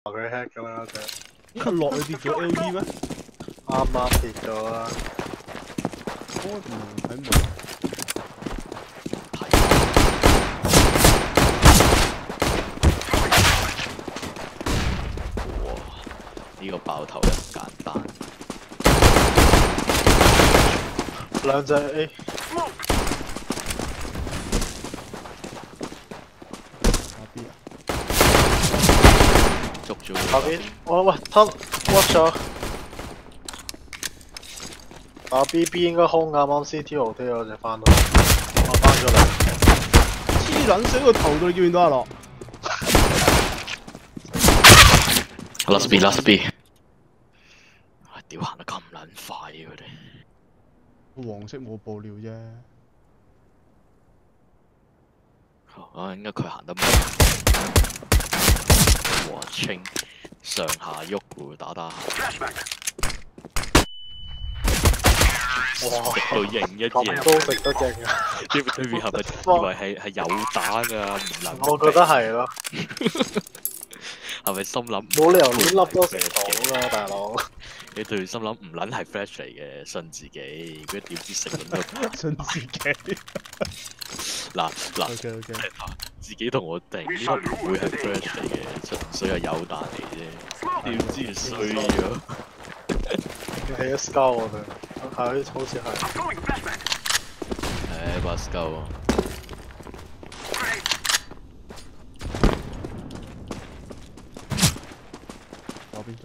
佢 hack 㗎啦只。 一落去跌咗 LE 咩？ 啱啱跌咗啦。 我唔睇唔明。 哇！呢個爆頭又唔簡單。 兩隻 A。 捉咗下邊，喂，吞屈咗。打 BB 應該空啱啱 CT 號推咗隻翻到，我翻咗嚟。 黐撚死個頭度，你見唔見到阿樂 ？Last B，Last B。屌行得咁撚快嘅佢哋。 黃色冇爆料啫。 應該佢行得慢。哇！清上下喐喎，打打下。 哇！ 食到型一嘢。 咁高食得勁啊！ 對面係咪以為係有蛋啊？唔能。 我覺得係咯。 係咪心諗？ 冇理由亂粒都食到㗎，大佬。 你對面心諗唔撚係 flash 嚟嘅，信自己。佢點知食撚到？ 信自己。 嗱， OK， 自己同我定呢個唔會係 flash 嚟嘅，純粹係有彈嚟啫。點知衰咗？ 起咗 skull 我哋，係好似係。 把 skull 啊！ 左邊。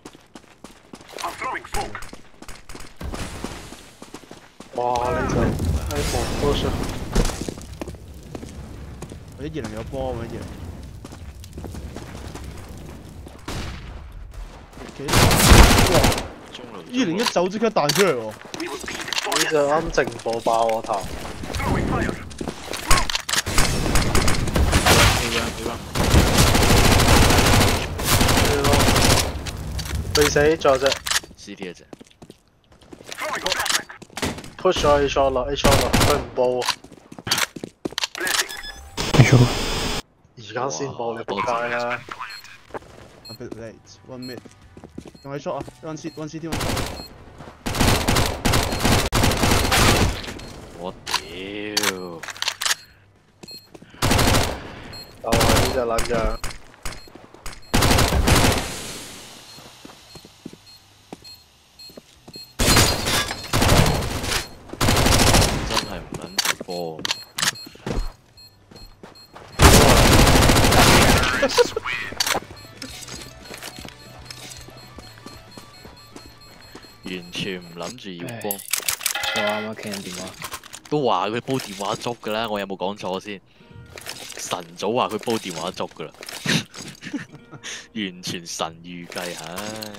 哇！你就喺望多上。 或者20有波咁樣20一走即刻彈出嚟喎！ 呢隻啱正步爆我頭。未死，仲有隻 CT 一隻。 push 咗 H 落，佢唔報。而家先報你仆街啦 ！A bit late, 1 mid。仲喺 shot 啊！1 CT。 我屌！ 就係呢隻撚樣。 真係唔撚住波。完全唔諗住要幫。 錯啱啱傾緊電話。 都話佢煲電話粥㗎啦，我有冇講錯先？晨早話佢煲電話粥㗎啦，完全神預計唉。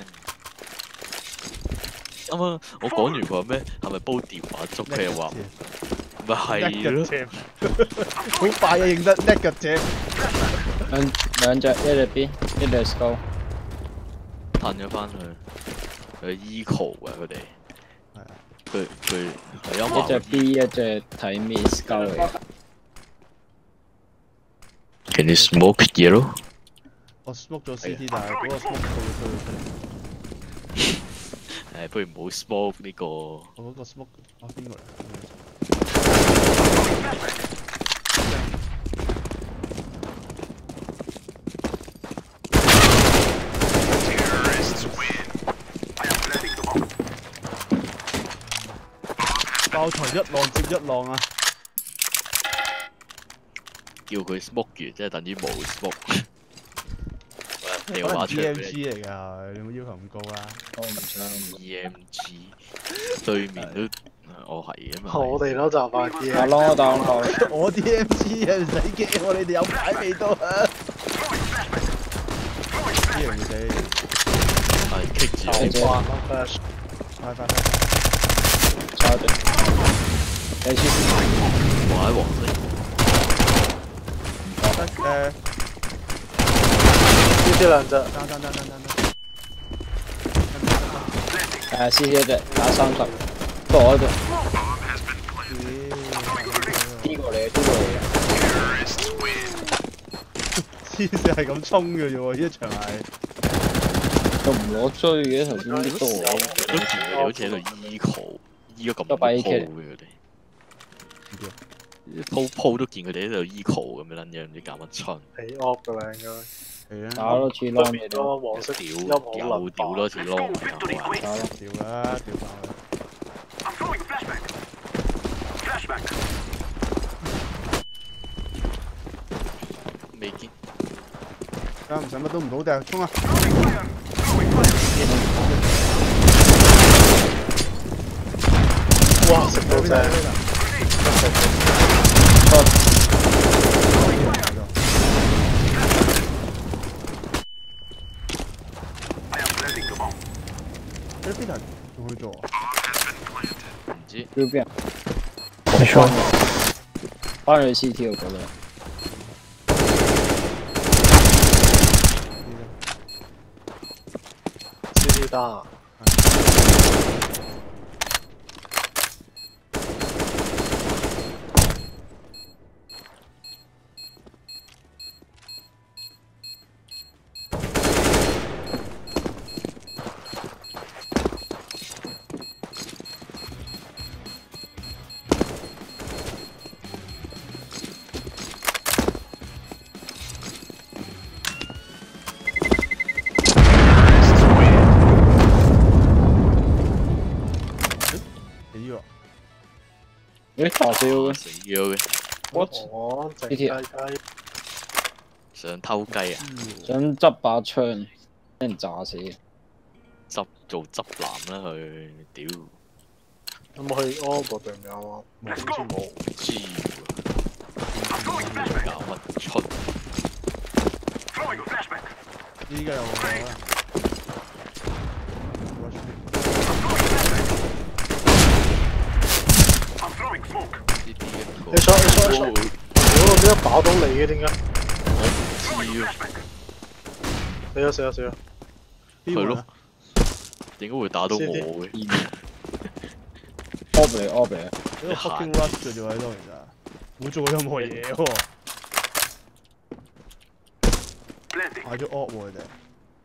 啱啱我講完佢話咩？係咪煲電話粥？佢又話咪係咯。 好快啊，認得 negative。 兩隻，一隻 B， 一隻 skull。 褪咗翻去，佢 eco 嘅佢哋。係啊。佢係因為一隻 B， 一隻睇 miss skull 嚟。 Can you smoke yellow？ 我 smoke 咗 CT， 但係嗰個 smoke 到佢出嚟。 不如唔好 smoke 呢個。 我嗰個 smoke 啊邊個嚟？爆台一浪接一浪啊！ 叫佢 smoke 完，即係等於冇 smoke。掉可能把槍俾 EMG 嚟㗎，你冇要求咁高啦。 我唔想。 EMG 對面都我係啊嘛。 我哋都就快啲。 打咯，打咯。 我啲 MG 啊，唔使驚，我哋哋有牌未到啊！呢樣嘢死， 係棘住快！ 差啲。有次。 話喺黃色。 呢啲兩隻。 CT 一隻打30，不過我喺度。D 過嚟嘅。 黐線係咁衝嘅啫喎，呢一場係。 就唔攞追嘅，頭先啲多我都見佢哋好似喺度 eco 咗咁多鋪嘅佢哋。鋪都見佢哋喺度 eco 咁樣撚樣，唔知搞乜春。 起 op 噶啦應該。 係啊。 打多次 long 對面個黃色音好又屌多次 long 打咯。 掉啦，掉爆佢。 未見。 唔使乜都唔好掟，衝啊！ 哇！食到正。 喺邊度仲去做啊？ 唔知。 要邊？你說。翻去 CT 我覺得。 CT 打。 誒打死咗嘅， 死咗嘅。 我靜雞雞。 想偷雞啊！ 想執把槍，俾人炸死。 做執男啦佢，屌！ 有冇去 op 定有啊？冇，好似冇。 唔知喎，搞乜春？ 依家有我啦。 你錯！屌，我點解打到你嘅？點解？ 我唔知喎。 死啦！ 係咯。點解會打到我嘅 ？op 嚟，op 嚟。 呢個 fucking rush 嘅啫喺度，其實冇做過任何嘢喎。買咗 op 喎佢哋。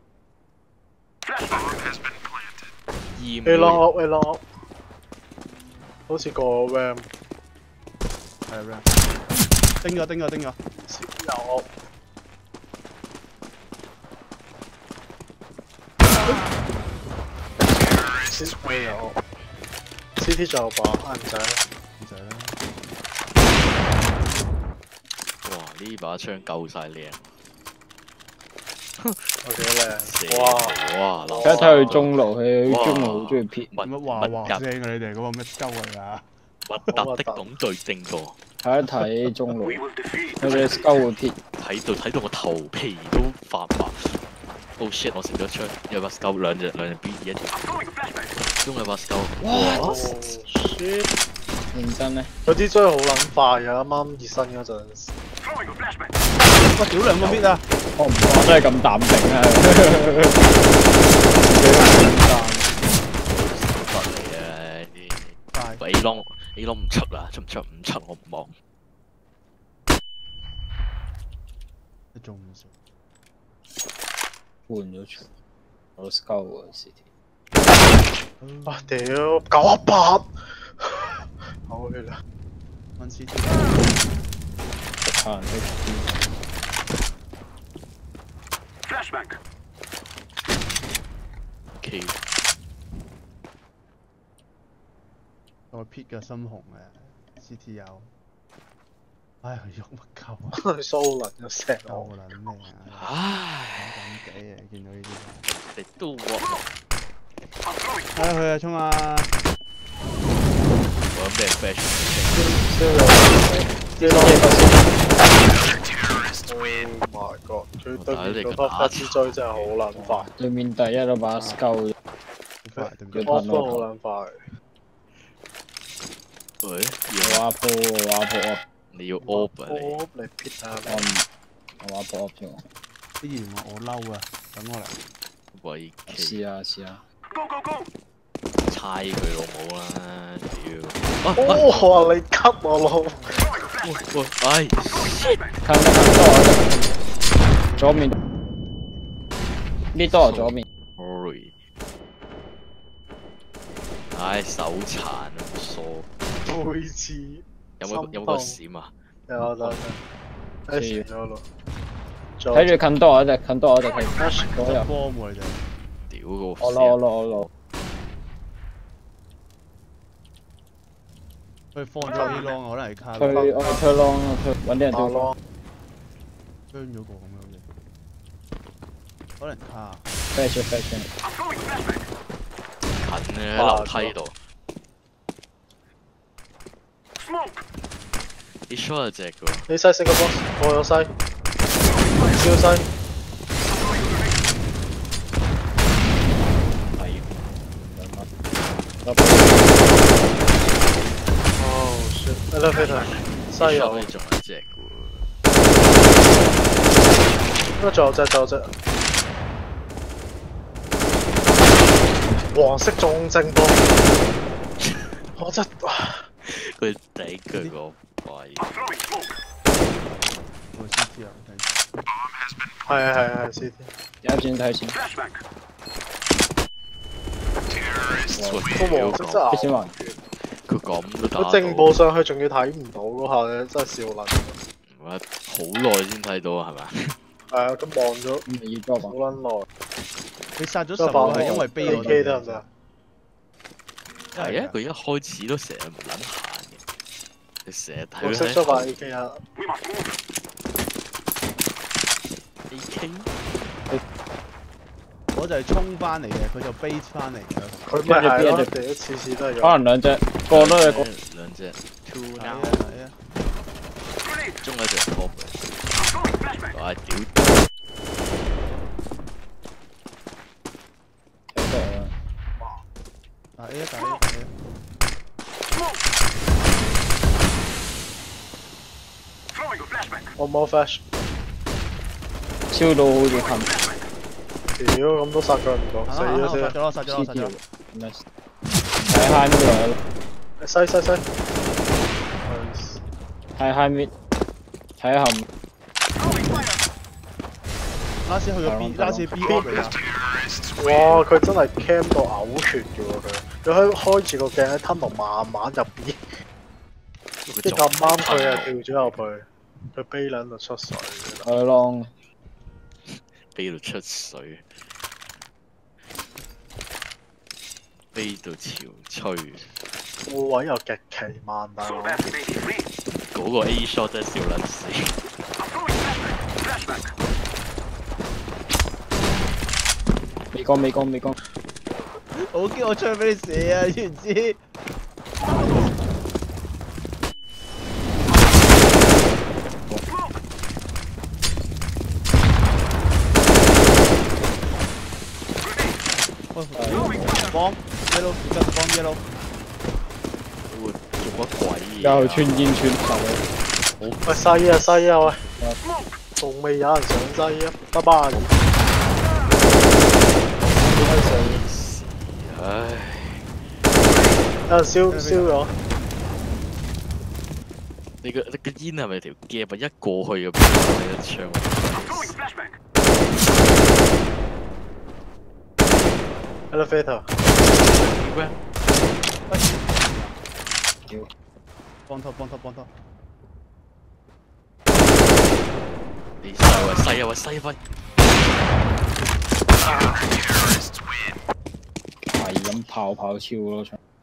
A long，好似個 ram。 係 ram。叮咗。 有。CT 有。CT 仲有把唔使啦。 哇！呢把槍夠晒靚。 我幾靚。哇！ 睇一睇佢中路，佢中路好中意撇。 乜話聲啊？你哋嗰個咩鳩嚟㗎？ 核突的咁對正過。 睇一睇中路，佢隻鳩會撇。 睇到我頭皮都發麻。Oh shit！我食咗槍，有把 scout 兩隻 B 一條，中有把 scout。 哇 ！shit！ 認真咩？ 嗰啲追好撚快㗎，啱啱熱身嗰陣。 哇！屌兩個 mid 啊！ 我唔話真係咁淡定啊！ 得嚟啊！啲 A long 唔出啦，出唔出我唔望。 一中唔少。 換咗場，我 scout 喎 CT。 啊屌，918，好血啦！ 揾 CT。 食人 HP。 Flashback。 K。 我 pick 嘅深紅嘅 CT 有。唉，佢喐乜鳩啊？ 佢蘇能咗成鳩撚咩啊？ 唉， 咁計啊！見到呢啲。 你都喎。 去啊！衝啊！ 我有咩 flash？ Oh my god！佢對面嗰把花枝追真係好撚快。 對面第一嗰把 scout。 off 都好撚快。 喂， 我話破。 你要 op 啊你？ op 嚟撇啊！ 我話破 op 啫喎。 啲人話我嬲啊！等我嚟。 喂， 試下。 猜佢老母啦！屌！ 哇！你吸我老！ 喂，唉！ 近多左面，呢多左面。 Sorry。唉，手殘啊，疏。 每次有冇個閃啊？ 有得。H 咗咯。 睇住近多我隻，近多我隻睇。左右。 波喎你哋。 屌個。 我攞。 佢放咗 A long 可能係卡。 我推 long 揾啲人推 long。 傷咗個咁樣嘅。可能卡。 flash。 近嘅喺樓梯度。啲 shot 有隻嘅喎。 你西食個 box， 我有西，超西。哦 shit！elevator 西有。 仲有一隻嘅喎。應該仲有隻。黃色仲正波，我真佢頂佢個位。 我 CT 啊， 係 CT。 有先睇先。 個黃色真係先還。 佢咁都打到。 佢正步上去仲要睇唔到嗰下咧，真係笑撚。 好耐先睇到係咪？ 係啊，咁望咗好撚耐。 你殺咗10個係因為飛我哋。 得唔得？ 係啊，佢一開始都成日唔撚行嘅，你成日睇佢。 我識咗把 AK 啊 AK？ 我就係衝翻嚟嘅，佢就 base 翻嚟嘅。 佢咪係咯，第一次都係有。 可能兩隻，個都係個。 兩隻。Two now。 係啊。 中咗隻 top 嘅。哇！屌。 打 A 打 A。 我冇 flash。 超到好似近。 屌，咁都殺佢唔到，死咗先。 殺咗。 睇 high mid 嚟咯。 西。 睇 high mid。睇後。 拉斯去咗 B， 拉斯 B 嚟啊！ 哇！佢真係 cam 到嘔血嘅喎佢開住個鏡喺 tunnel 慢慢入 B， 即咁啱佢係跳咗入去，佢飛撚到出水。 係 long。 飛到出水，飛到潮吹。 個位又極其慢，大佬。 嗰個 A shot 真係笑撚死。 未講。 好驚我槍俾你射啊！知唔知？幫 yellow， 跟住幫 yellow。 做乜鬼嘢？ 又穿煙穿頭。 喂西啊喂！仲未有人上西啊！拜拜。 唉， 有人燒咗。 你個煙係咪條夾啊？一過去咁一槍。 Elevator。 咩？ 幫拖。 你西揮。 係咁跑超咯，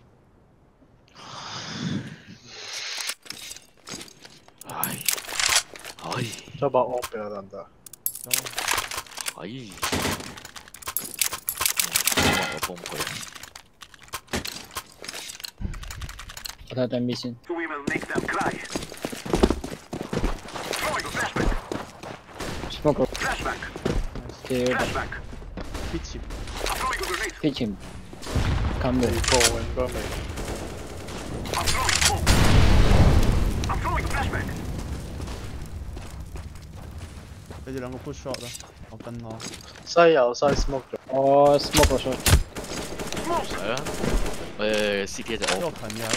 再把 off 俾我得唔得？ 我幫佢。 我睇對面先。smoke。pitch。近未過應該未。 佢哋兩個 push shot 啦，我跟我。 西有西 smoke 咗。 我 smoke 個 shot。 係啊。CT 一隻我。 近嘅。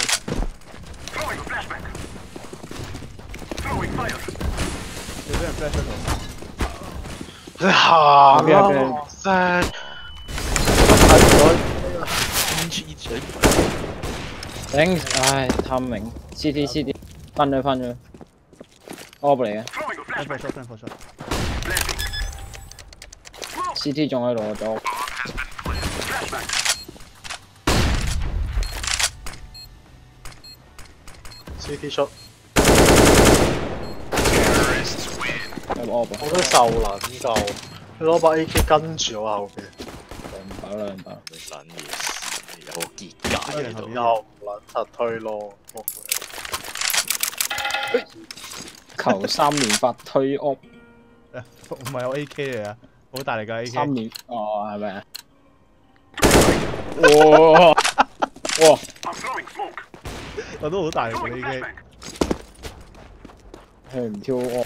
你俾人 flash 咗。 你行啦， 黐嘴。 頂，唉，貪明 CT 翻咗 ，op 嚟嘅 ，for shot。 CT 仲喺度，咗 CT 出， 有 op 我都受撚夠，你攞把 AK 跟住我後邊， 兩把， 你撚嘢事，有個結界喺度。 又唔撚柒推咯， 求3連發推 op， 唔係有 AK 嚟啊，好大力㗎 AK。 3連，哦係咪啊？哇！ 我都好大力嘅 AK。 佢唔跳 op。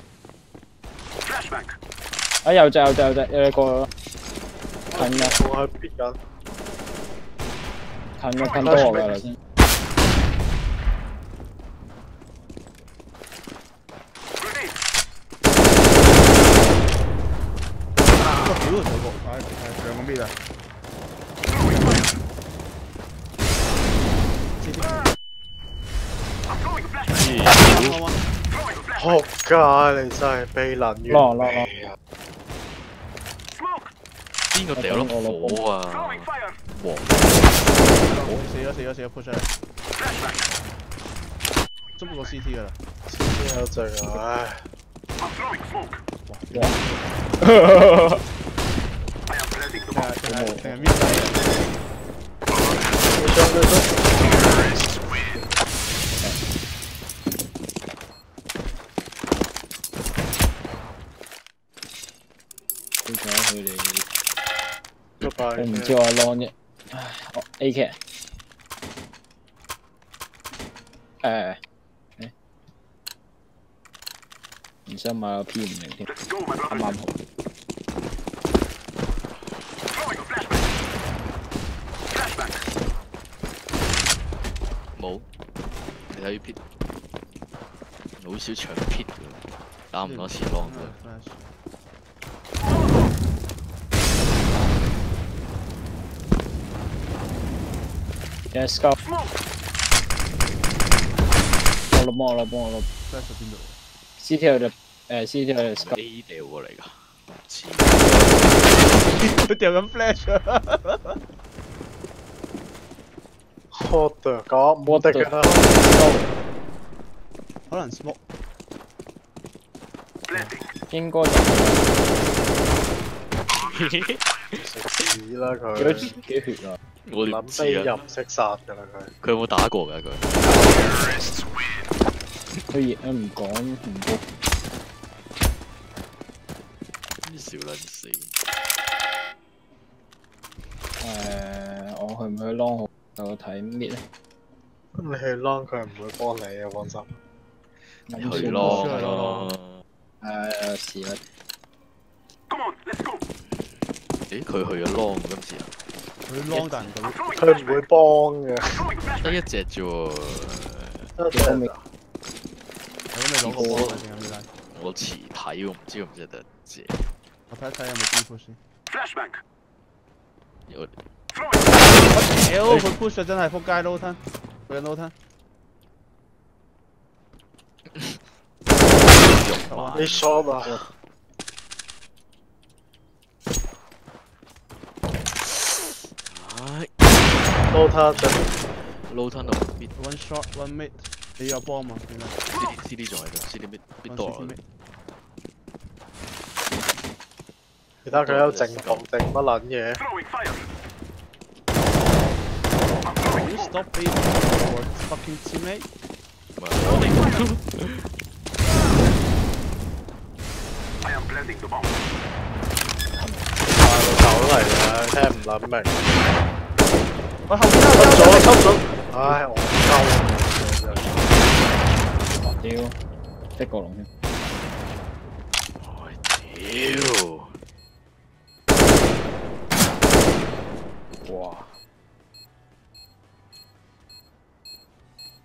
啊有隻，有一個近嘅， 我喺邊緊， 近多我㗎頭先。 屌佢個，係上個邊啊！ 仆街你真係悲撚完美啊！ 邊個掉粒火啊？黃死咗 push 出嚟，捉個 CT 㗎啦。 CT 有隻啊，唉。 定係搣仔嘅。 佢哋， 我我唔知我 long 啫，唉，AK，唔想買個 P50添，啱好。 冇，你睇 P， 好少長 P 嘅，打唔多次 long 嘅。 Let's go。我攞。 Flash 邊度 CT 有隻CT 有隻 scout。 A 掉過嚟㗎，唔知。 佢掉緊 flash 啊！ 我的講冇得㗎啦， 可能 smoke。 應該食屎啦幾佢， 血啊！ 我哋唔諗飛知啊， 又唔識殺㗎啦佢。 佢有冇打過㗎佢？ 佢唔講唔報。 啲小撚死。 我去唔去 long 好？我睇 mid 咧。 咁你去 long 佢唔會幫你嘅，放心。 去 long 咯。 試啦。 咦？佢去咗 long 今次啊？ 佢 long 但唔到。 佢唔會幫嘅， 得一隻啫喎。 得隻咋？ 咁你攞個波定係咩？ 我遲睇喎，唔知唔知得隻。 我睇一睇有冇 D push 先。 有。 屌佢 push 真係仆街 low 吞，佢嘅 low 吞。 你 shot 啊！low 他就 low 吞到 mid One shot one mid， 你有波嘛？點解 CD 仲喺度 ，CD mid 多啊！ 其他佢喺度靜動定乜撚嘢？ You stop being your fucking teammate。 唔係我哋。 大佬走嚟啦，聽唔撚明。 我後邊出咗，唉，我鳩。 屌，逼過龍添。 屌！ 哇！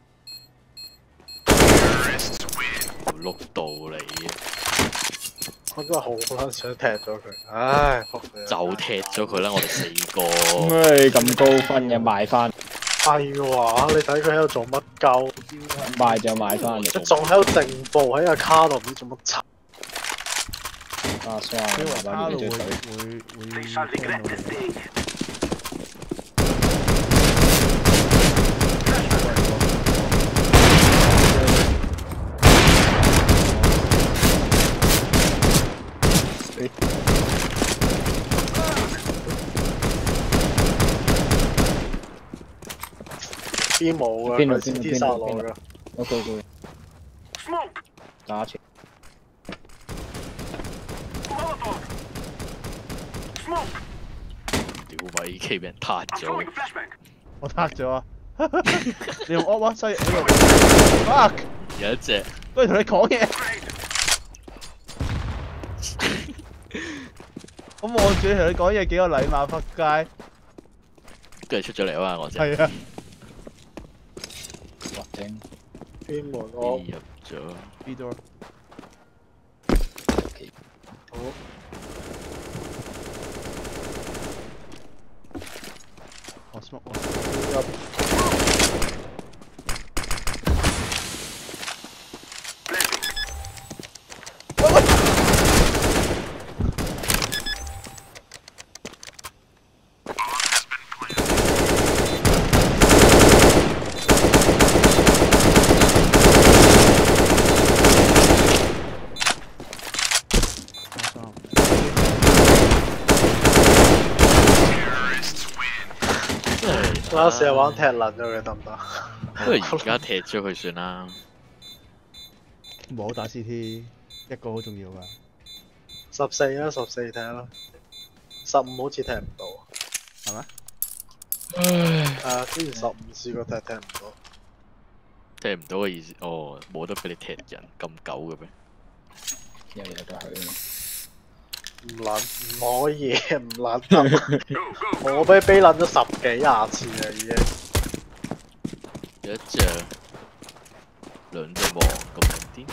碌到你嘅。 我真係好撚想踢咗佢，唉，仆你！ 就踢咗佢啦，我哋4個。 咩咁高分嘅賣翻？ 係話你睇佢喺度做乜鳩？ 賣就賣翻嚟。 佢仲喺度靜步喺個卡度唔知做乜柒。 啊，算啦， 因為麻卡路會煩你隊。 聽到你。 邊冇啊？ 邊度佢 CT 殺落㗎。 OK，打住。 屌咪 AK 俾人撻咗， 我撻咗啊！你用 op 啊，所以fuck， 有一隻不如同你講嘢。我望住你同你講嘢幾有禮貌，仆街。 跟住出咗嚟啊嘛，我隻係啊， 哇頂！ 邊門我入咗。 B door。 好。 我 smoke 我。 入。我試下玩踢撚咗佢得唔得？ 不如而家踢咗佢算啦。 唔好打 CT，一個好重要噶。 14啦，14踢啦。15好似踢唔到。 係咩？ 之前15試過踢唔到。 踢唔到嘅意思，哦，冇得俾你踢人咁久嘅咩？ 有嘢就去。 唔可以，唔撚得。我俾撚咗10幾20次啦，已經。 有一隻兩隻王咁癲，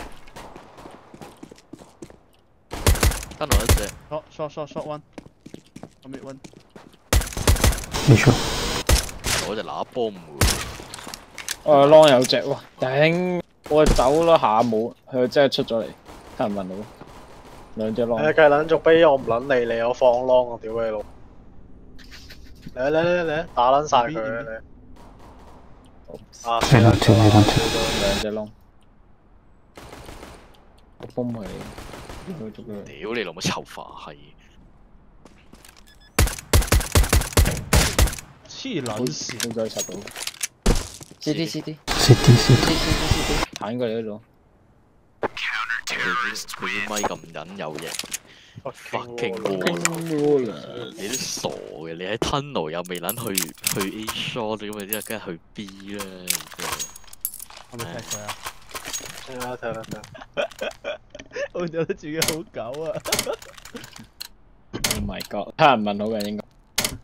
得落一隻。 short one。Commit one。 沒錯。 我隻拿波唔會。 啷有隻喎，頂！我走咯下冇，佢真係出咗嚟，睇唔聞到。兩隻啷。 計撚續飛，我唔撚理你，我放啷我屌你老！嚟，打撚晒佢啊你！啊！ 兩隻啷。我崩佢，捉佢。 屌你老母臭化閪！ 黐撚線。 好再插到。CD，彈過嚟呢度。 佢啲咪咁撚有型 ，fucking wall，你都傻嘅，你喺 tunnel 又未撚去 A shot 咁啊，之後梗係去 B 啦， 係咪踢佢啊？ 睇。 我覺得自己好狗啊 ！Oh my god， 睇人問好嘅應該。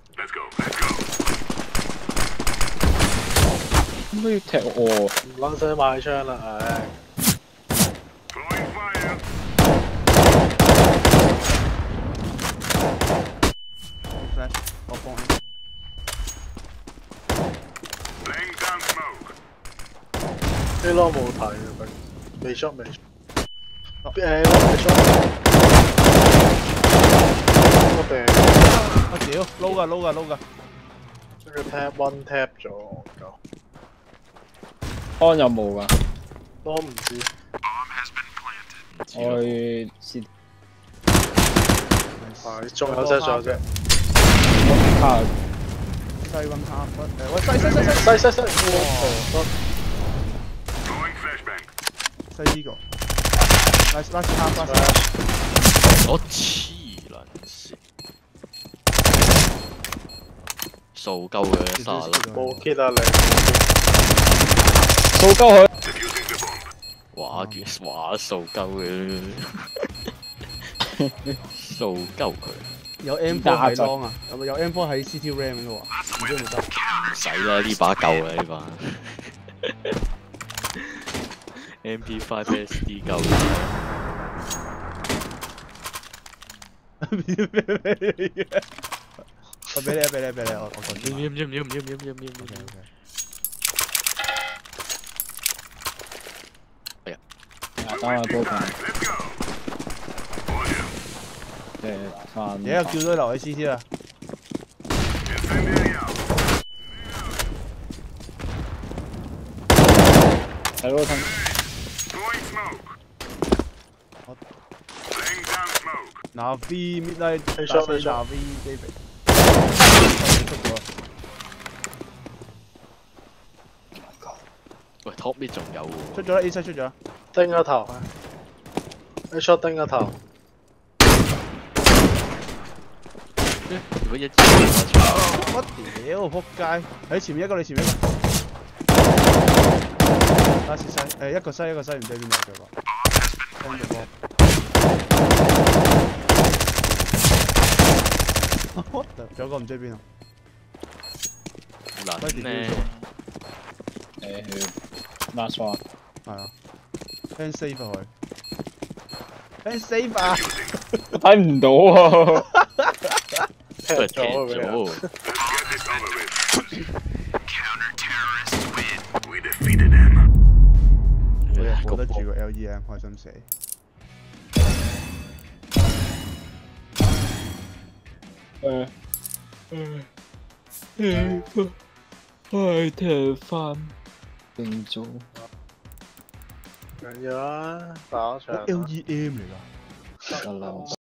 點解要踢我？ 唔撚使買槍啦，唉！ 我幫啲咯冇睇嘅，未 shot。未 shot。我哋我屌撈㗎。 跟住 tap one tap 咗， 安有冇㗎？ 都唔知。 我去先。 係，仲有隻。 卡。 西温卡，喂西，西呢個 ，nice half。 我黐撚線，掃鳩佢沙粒， 冇 kit 啊你！ 掃鳩佢。 話掃鳩佢，掃鳩佢。 有 M4 喺 long 啊？有 M4 喺 CT RAM 嘅喎，唔知有冇得？ 唔使啦，呢把夠啦，呢把。MP5 SD 夠。 我俾你啊，俾你，俾你，我講先。 唔要。 等我高強。翻。 嘢叫咗留喺 CT 啦。 係咯，睇。 Navi midnight 打死 Navi David。 喂 ，top mid 仲有喎。 出咗啦 ，A 出咗。 叮個頭 ，A shot 叮個頭。 如果一我屌，仆街！喺前面一個，你前面一個。打蝕西，一個西，唔知邊度嘅喎。跟住波。仲有個唔知邊啊？ 撚咧。 last one。 係啊。Fan save 啊佢。Fan save 啊！ 我睇唔到啊。 踢咗。 我得住個 LEM 開心死。 開踢翻定做。 緊要啊，打場。 LEM 嚟㗎。 得啦。